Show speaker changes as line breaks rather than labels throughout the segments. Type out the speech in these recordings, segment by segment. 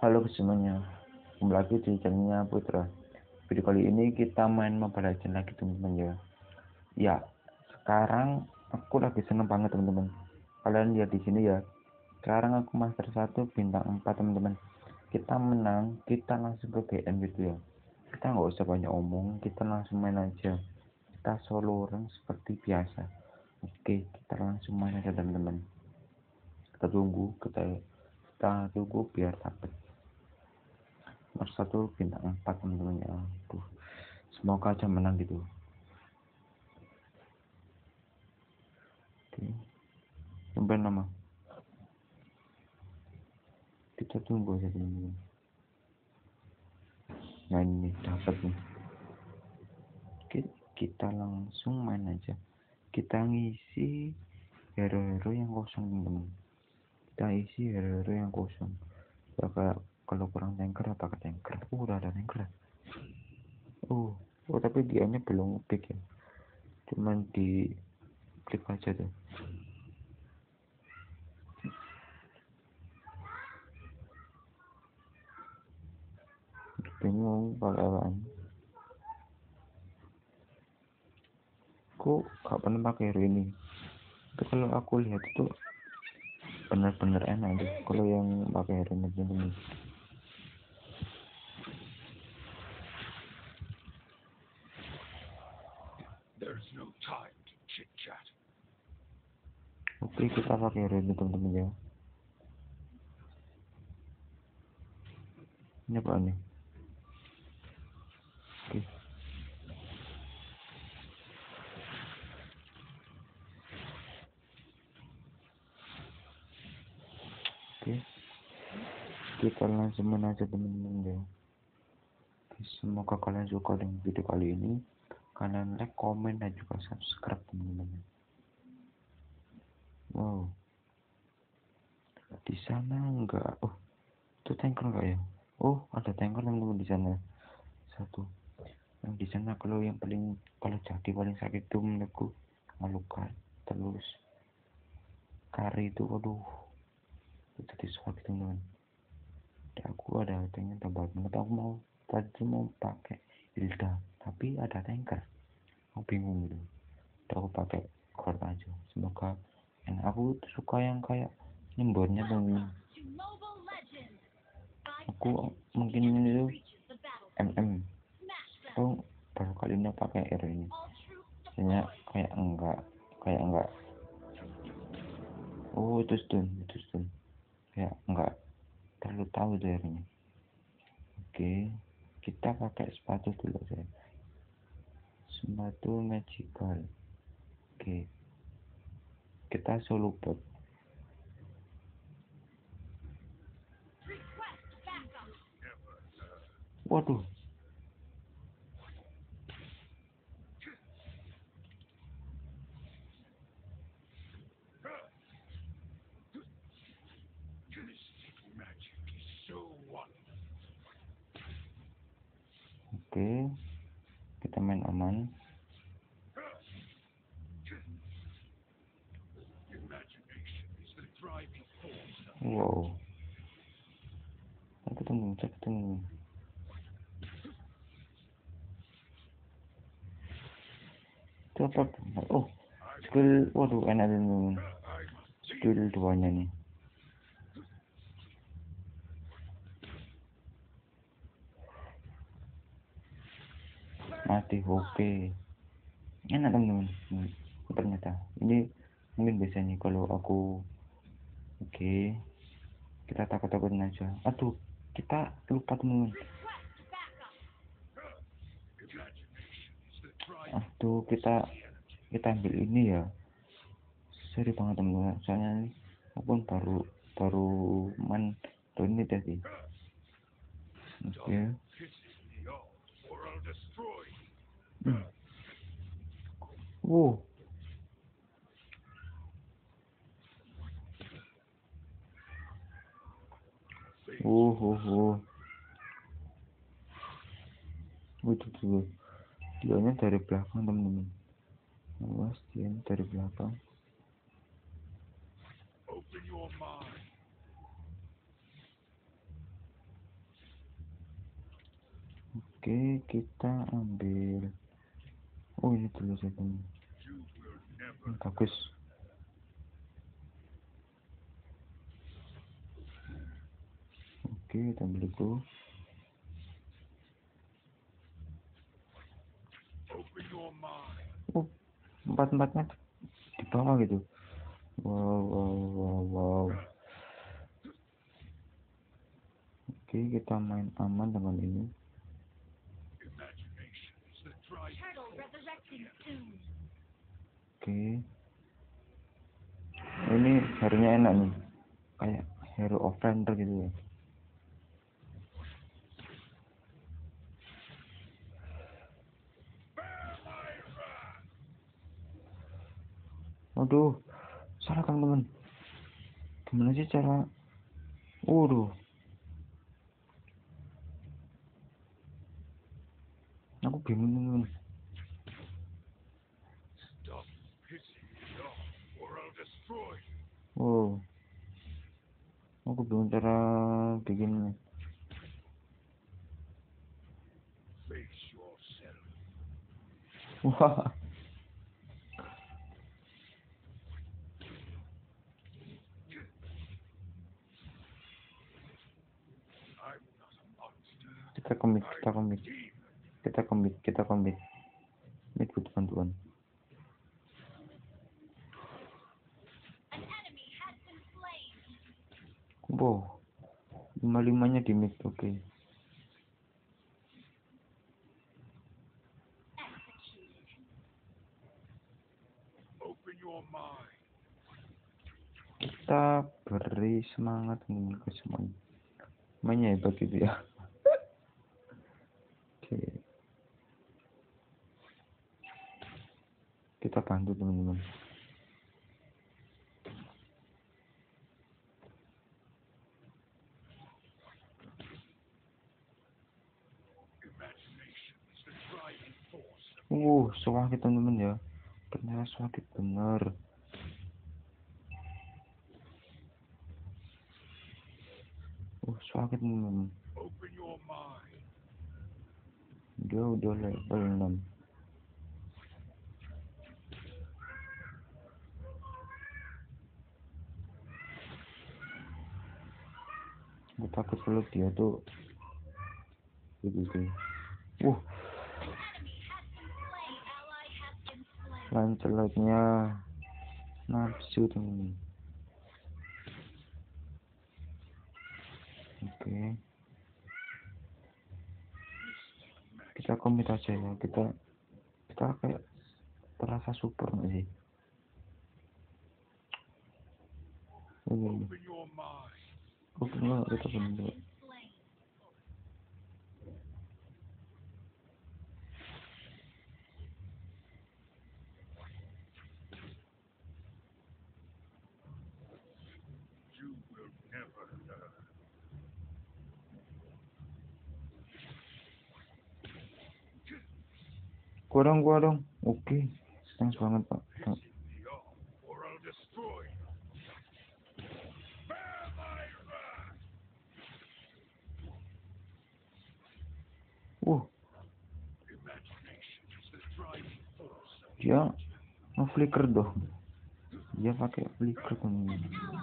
Halo semuanya, kembali lagi di channelnya Putra. Video kali ini kita main Mobile Legends lagi teman-teman ya. Ya, sekarang aku lagi seneng banget teman-teman. Kalian lihat di sini ya. Sekarang aku Master 1 bintang 4 teman-teman. Kita menang, kita langsung ke GM gitu ya. Kita nggak usah banyak omong, kita langsung main aja. Kita solo rank seperti biasa. Oke, kita langsung main aja teman-teman. Kita tunggu biar dapat nomor 1 bintang 4 teman-teman ya. Aduh, semoga aja menang gitu. Oke, sampai nama kita tunggu aja teman-teman. Nah ini dapat nih. Oke, kita langsung main aja. Kita ngisi hero-hero yang kosong teman-teman. Kita isi hero-hero yang kosong ya, kalau kurang tanker apa ke tanker. Udah ada tanker. Oh tapi dianya belum pick ya, cuman di klik aja tuh. Bingung pakai apaan, kok gak pernah pakai hero ini. Tapi kalau aku lihat itu benar-benar enak deh kalau yang pakai hero ini teman-teman. Oke, kita pakai hero ini teman-teman ya. Ini apa nih? Oke. Oke, kita langsung main aja teman-teman ya. Semoga kalian suka dengan video kali ini. Kalian like, komen, dan juga subscribe teman-teman. Wow, di sana enggak. Oh, itu tanker enggak ya? Oh, ada tanker teman-teman di sana. Satu. Yang di sana kalau jadi paling sakit itu menurutku Maluka, terus Kari itu, waduh, itu jadi sakit teman-teman. Aku ada pengen tambah banget, aku tadi mau pakai Hilda tapi ada tanker, aku bingung gitu. Aku pakai core aja, semoga enak. Aku suka yang kayak nyembornya teman. Aku mungkin itu aku baru kali ini pakai air ini, hanya kayak enggak. Oh, itu stun kayak enggak terlalu tahu itu airnya. Oke, kita pakai sepatu dulu saya, sepatu magical. Oke, kita solo bot. Waduh, oke, kita main aman. Wow, aku ketemu. Cepat. Oh, skill, waduh, enak teman. Skill 2-nya nih. Mati, oke. Enak teman-teman. Ternyata ini mungkin biasanya kalau aku. Oke, kita takut-takutin aja. Aduh, kita lupa teman-teman. Aduh, kita ambil ini ya. Sorry banget teman-teman, soalnya ini aku baru main ini tadi. Oke. Wow. Itu tuh. Dianya dari belakang teman-teman. Awas, dia dari belakang. Oke, kita ambil. Oh, ini dulu saja. Bagus. Oke, kita ambil itu. Oh, empat-empatnya di bawah gitu. Wow. Oke, kita main aman dengan ini. Oke, ini hero-nya enak nih, kayak hero offender gitu ya. Waduh, salah teman-teman. Gimana sih cara? Waduh, aku bingung teman-teman. Wow, aku bingung cara bikinnya. Wah, kita komit. Ini butuh bantuan. Wow, 55-nya di mid, oke. Kita beri semangat ke semuanya. Mainnya hebat gitu ya. Oke. Kita bantu teman-teman. Swagit teman-teman ya. Ternyata swagit bener. Swagit teman-teman. Dia udah level 6. Gue takut kalau dia tuh gitu. Lancelotnya nafsu teman-teman. Oke. Kita komit aja ya. Kita kayak terasa super nggak sih? Oke, enggak, kita bener. Gua dong. Oke. Thanks banget, Pak. Dia nge-flicker dong. Dia pakai flicker teman.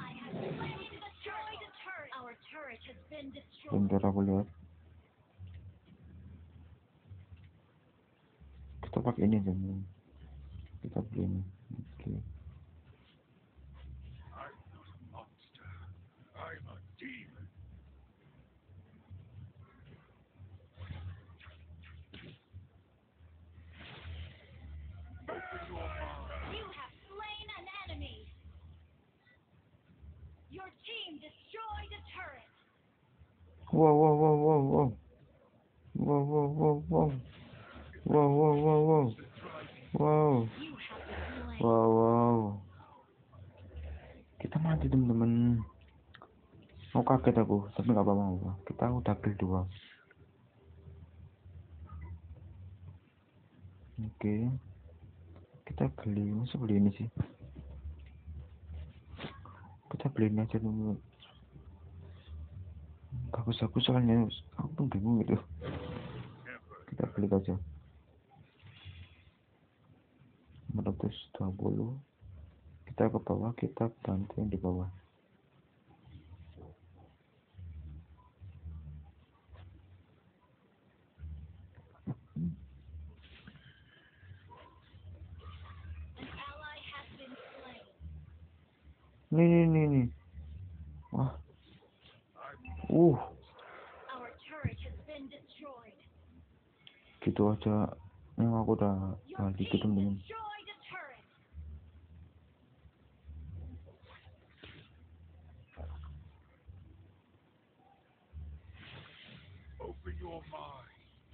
Bentar aku lihat. Kita pakai ini teman. Kita beli ini. Oke. Wow. Kita mati teman-teman. Mau kaget aku, tapi nggak apa-apa. Kita udah kill 2. Oke. Kita beli ini sih. Kita beli ini aja dulu. Bagus soalnya aku pun bingung gitu. kita klik aja 420. Kita ke bawah, kita bantu yang di bawah. Nih. Wah. Gitu aja. Yang aku udah dikit temen-temen.
Open your mind.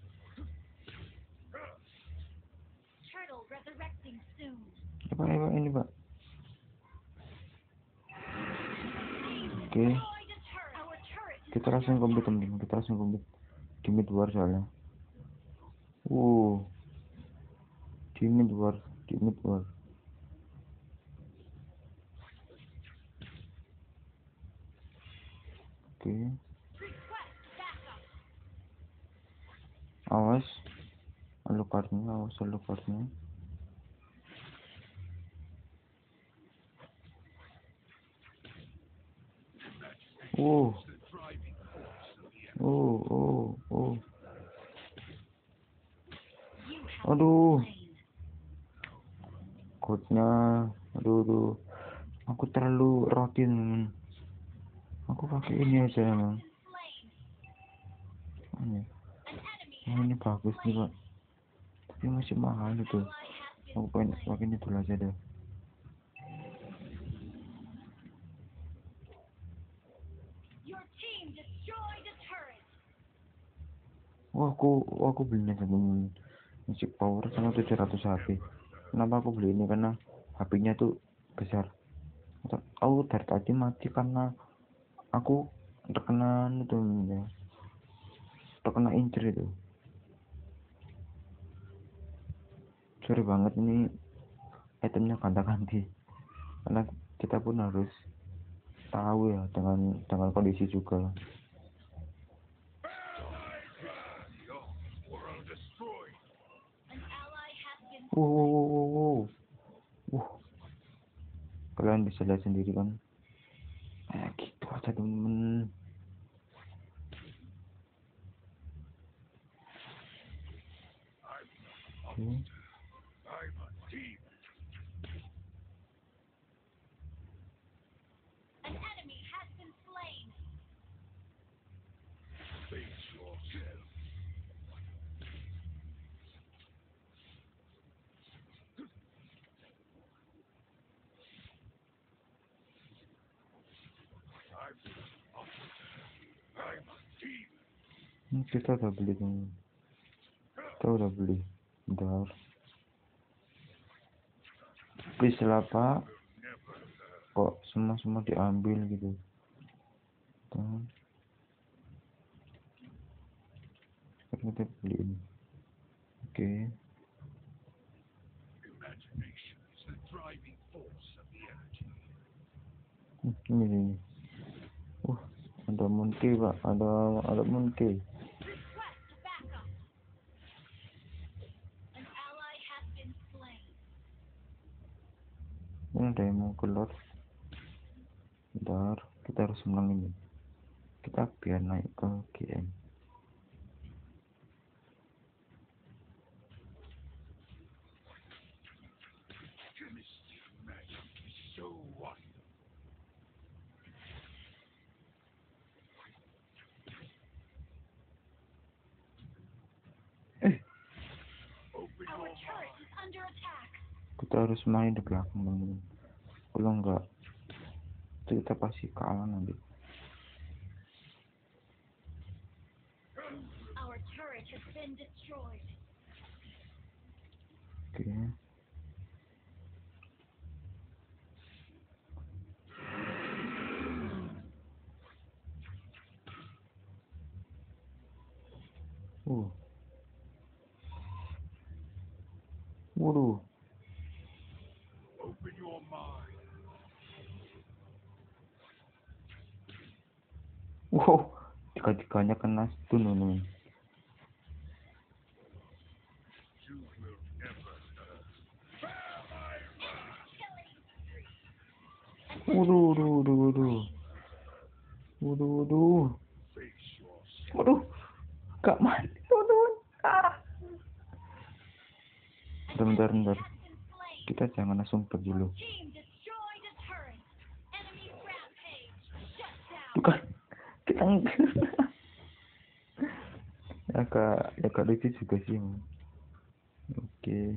Turtle resurrecting soon.
Pak, ini Pak. Oke. Kita langsung komplit temen-temen. Kita langsung komplit. Di mid war soalnya. Di mid war. Oke. Awas. Alucardnya.
The driving force of the enemy.
Aduh. Code-nya. Aduh. Aku terlalu rotin. Aku pakai ini aja emang. Ini bagus nih Pak. Tapi masih mahal itu. Aku pengen pakai ini dulu aja deh. Wah, aku belinya dengan Magic Power sama 700 HP. Kenapa aku beli ini? Karena HP-nya tuh besar. Aku dari tadi mati karena aku terkena itu ya. Terkena incer itu. Sorry banget ini itemnya ganti-ganti. Karena kita pun harus tahu ya dengan kondisi juga. Kalian bisa lihat sendiri kan. Gitu aja temen.
I'm a demon.
An enemy has been slain.
Face yourself. I'm a demon.
Kita udah beli temen. Bentar. Please lah Pak. Kok semua diambil gitu. Tuh. Kita beliin. Oke.
Imagination is the driving force of the energy.
Ini. Ada Monkey Pak. Ada Monkey.
Request backup. An ally has been slain.
Ini ada yang mau keluar. Bentar. Kita harus menang ini. Kita biar naik ke GM.
Chemistry magic is so wonderful. Open
Our
your
turret
mind.
is under attack.
Kita harus main di belakang teman-teman. Kalau enggak, kita pasti kalah nanti.
Our turret has been destroyed.
Oke. Waduh.
Open your mind.
Wow. Tiga-tiganya kena stun teman-teman. Waduh, waduh, waduh, waduh. Waduh, waduh.
Face yourself.
Waduh. Gak mati, teman-teman. Ah. Bentar, bentar.
Has been slain.
Kita jangan langsung pergi dulu.
Team destroyed a turret. Enemy rampage. Shut down.
Tuh kan. Kita agak lucu juga sih. Oke.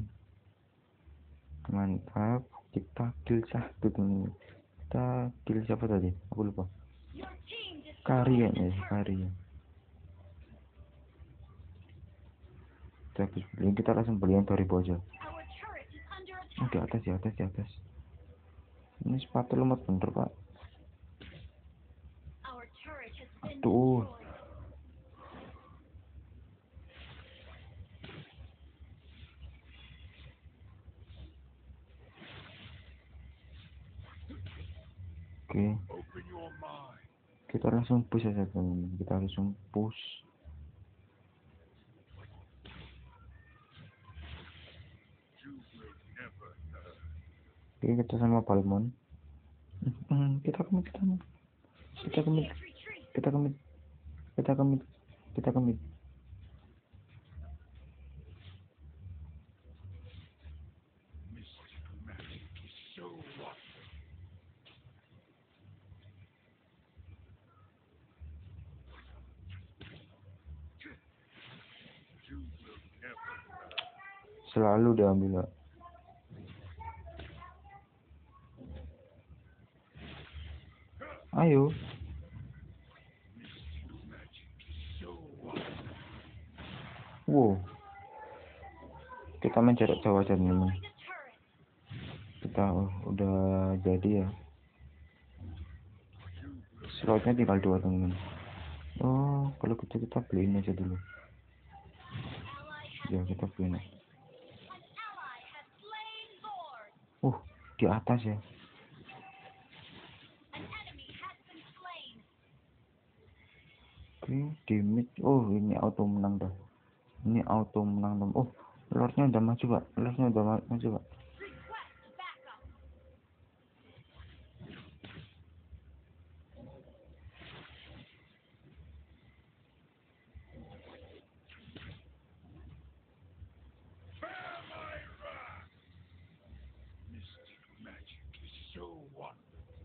Mantap. Kita kill satu teman. Kita kill siapa tadi? Aku lupa.
Your team destroyed
Kari
a
kayaknya,
turret.
Kari. Kita langsung beli yang dari bawah aja.
Our turret is under
Oh, di
attack.
atas, di atas. Ini sepatu lemot bener, Pak.
Our turret has been
Aduh.
destroyed.
Oke.
Open your mind.
Kita langsung push aja teman. Kita langsung push.
You will never learn.
Oke, kita sama Palmon. Kita kemit. Kita kemit.
Initiate retreat.
Kita kemit. Kita kemit. Kita kemit.
Mystic magic is so wonderful. You will never learn.
Selalu diambil, Pak. Ayo.
Mystic magic is so wonderful.
Wow. Kita main jarak jauh aja teman.
Destroyed a turret.
Kita udah jadi ya. Slotnya tinggal 2 teman. Oh, kalau gitu kita beliin aja dulu.
Ally has
Ya, kita beliin.
an ally has slain Lord.
Di atas ya.
An enemy has been slain.
Oke, di mid. Oh, ini auto menang dah. Ini auto menang teman. Oh, Lordnya udah maju, Pak. Lordnya udah maju, Pak.
Request backup.
Bear my wrath. Mystic magic is so wonderful.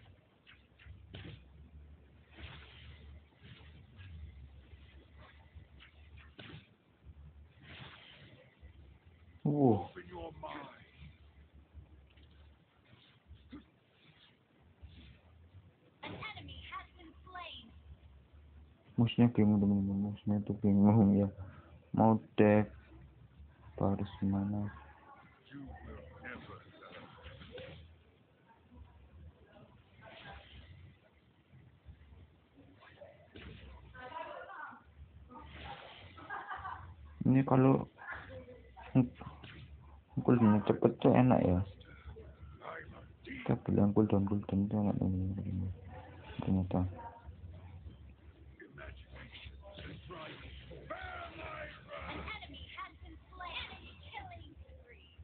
Wow.
Open your mind.
An enemy has been slain.
Musuhnya bingung teman-teman. Musuhnya tuh bingung ya. Mau dev harus gimana?
You will never learn.
Ini kalau cooldown cepet tuh enak ya.
I'm a demon.
Kita bilang cooldown tuh enak teman-teman. Ternyata.
Imagination is driving force. Bear my wrath.
An enemy has been slain. Enemy killing spree.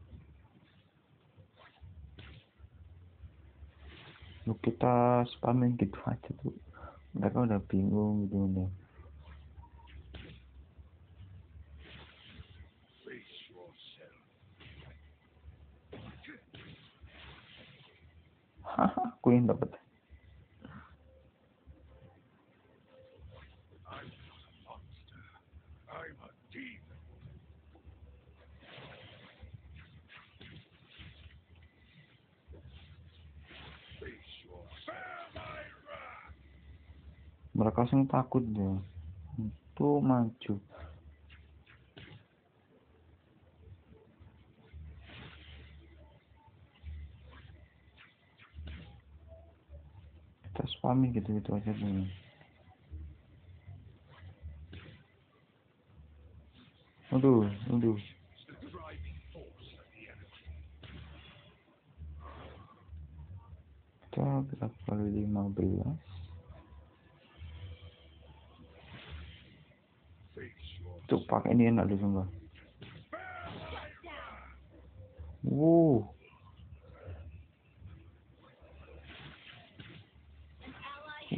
Lu kita spamin gitu aja tuh. Mereka udah bingung gitu udah.
Face yourself.
Haha, aku yang dapat.
I'm not a monster. I'm a demon. Face yourself. Bear my wrath.
Mereka sing takut ya. Tuh maju. Kita spamin gitu-gitu aja dulu. Aduh.
The driving force of the enemy.
Kita berapa 15.
Face yourself.
Tuh pakai ini enak deh sumpah.
Shut down.
Wow.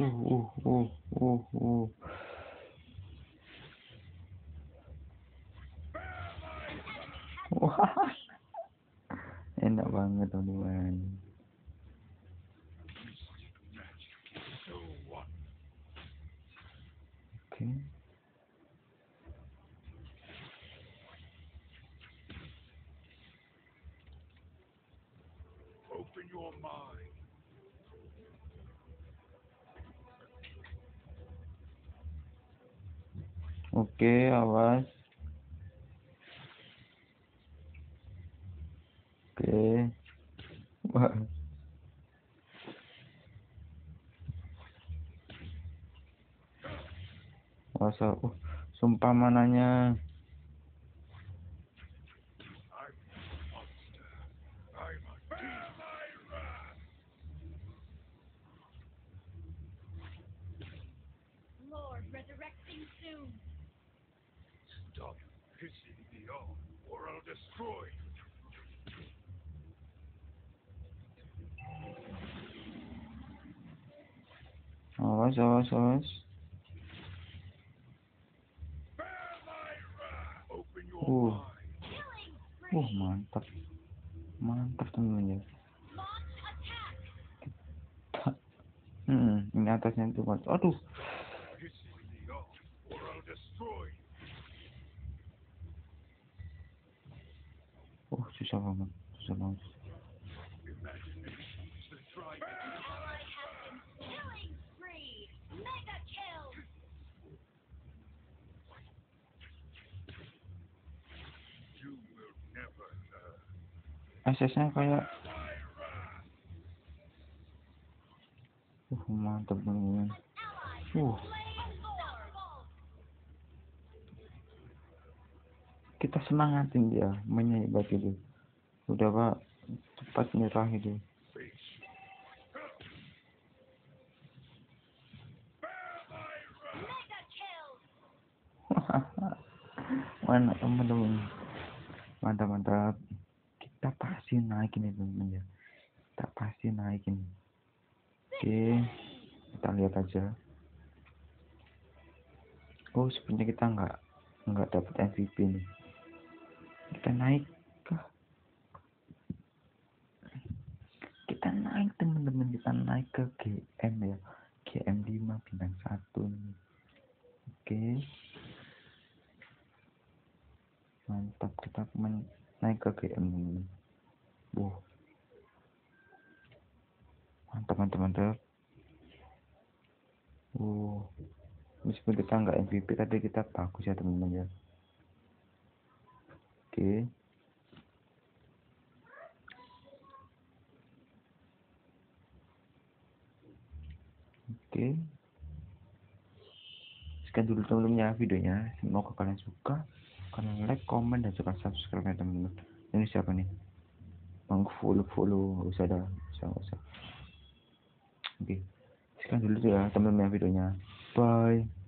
Wah, enak banget teman-teman.
So what?
Oke.
Open your mind.
Oke, awas. Oke. Wah. Masa, sumpah mananya.
I'm a monster. I'm a bear my wrath.
Lord resurrecting soon.
Stop pissing me off, or I'll destroy you.
Awas, awas, awas.
Bear my wrath. Open your
Uh.
mind.
Killing spree.
Mantap. Mantap teman-teman ya.
Launch attack.
Ini atasnya itu kan. Aduh.
Pissing me off, or I'll destroy you.
Susah banget. Susah banget.
Imagination is the driving
Ally has been killing spree. Mega kill.
You will never learn.
SS-nya kayak
My wrath.
mantap teman-teman.
Ally
Uh.
slain Lord.
Kita semangatin dia menyeibat itu. Udah Pak, cepat nyerah itu.
Face me.
Mega kill.
Mana teman-teman, mantap. Kita pasti naikin itu teman ya. Kita pasti naikin. Oke, kita lihat aja. Sebenarnya kita nggak dapat MVP nih. Kita naik kah? Kita naik teman-teman, kita naik ke GM ya. GM 5 bintang 1 nih. Oke. Mantap, kita naik ke GM teman-teman. Mantap. Meskipun kita nggak MVP tapi kita bagus ya teman-teman ya. Oke. Sekian dulu teman-teman ya videonya. Semoga kalian suka. Kalian like, komen, dan juga subscribe ya teman-teman. Ini siapa nih? Follow. Usah dah. Usah. Oke. Sekian dulu ya teman-teman ya videonya. Bye.